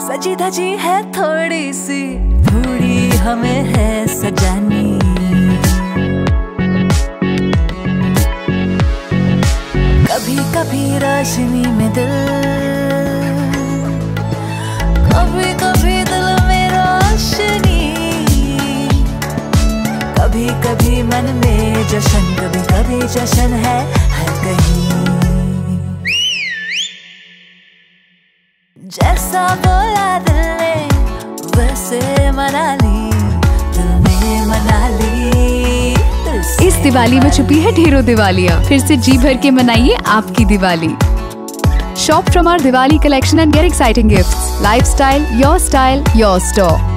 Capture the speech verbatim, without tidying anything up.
सजी धजी है थोड़ी सी, थोड़ी हमें है सजानी। कभी कभी रोशनी में दिल, कभी कभी दिल में रोशनी, कभी कभी मन में जश्न, कभी कभी जश्न है हर कहीं। जैसा बोला दिल ने वैसे मना ली, दिल ने मना ली। इस दिवाली में छुपी है ढेरों दिवालियाँ, फिर से जी भर के मनाइए आपकी Diwali. Shop from our Diwali collection and get exciting gifts. Lifestyle, your style, your store.